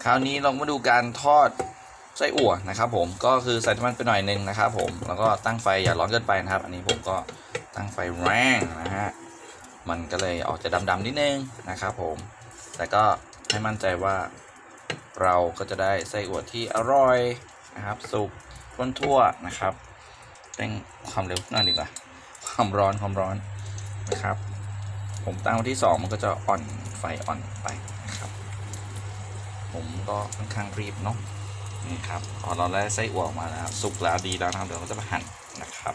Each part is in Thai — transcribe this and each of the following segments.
คราวนี้เรามาดูการทอดไส้อั่วนะครับผมก็คือใส่น้ำมันไปหน่อยนึงนะครับผมแล้วก็ตั้งไฟอย่าร้อนเกินไปนะครับอันนี้ผมก็ตั้งไฟแรงนะฮะมันก็เลยออกจะดำๆนิดนึงนะครับผมแต่ก็ให้มั่นใจว่าเราก็จะได้ไส้อั่วที่อร่อยนะครับสุกทั่วๆนะครับเร่งความเร็วหน่อยดีกว่าความร้อนนะครับผมตั้งไว้ที่2มันก็จะอ่อนไฟอ่อนไปนะครับผมก็ค่อนข้างรีบเนาะนี่ครับพอเราได้ไส้อั่วออกมาแล้วสุกแล้วดีแล้วนะครับเดี๋ยวเราจะมาหั่นนะครับ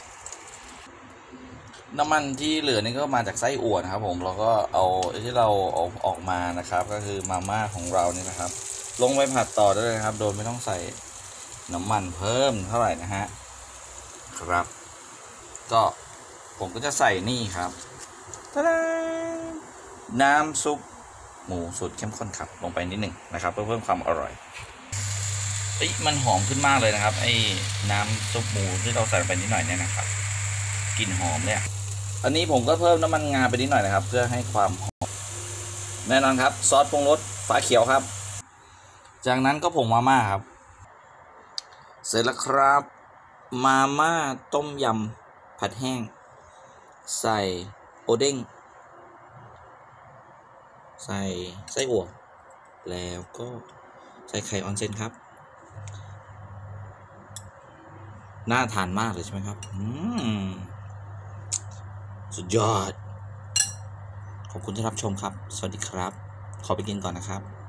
น้ำมันที่เหลือนี่ก็มาจากไส้อั่วนะครับผมแล้วก็เอาที่เราเอาออกมานะครับก็คือมาม่าของเรานี่นะครับลงไปผัดต่อได้เลยครับโดยไม่ต้องใส่น้ำมันเพิ่มเท่าไหร่นะฮะครับก็ผมก็จะใส่นี่ครับน้ำซุปหมูสูตรเข้มข้นครับลงไปนิดหนึ่งนะครับเพื่อเพิ่มความอร่อยมันหอมขึ้นมากเลยนะครับไอ้น้ำซุปหมูที่เราใส่ไปนิดหน่อยเนี่ยนะครับกลิ่นหอมเนี่ยอันนี้ผมก็เพิ่มน้ำมันงาไปนิดหน่อยนะครับเพื่อให้ความหอมแน่นอนครับซอสปรุงรสฝาเขียวครับจากนั้นก็ผงมาม่าครับเสร็จแล้วครับมาม่าต้มยำผัดแห้งใส่โอเด้งใส่ไส้อั่วแล้วก็ใส่ไข่ออนเซ็นครับน่าทานมากเลยใช่ไหมครับสุดยอดขอบคุณที่รับชมครับสวัสดีครับขอไปกินก่อนนะครับ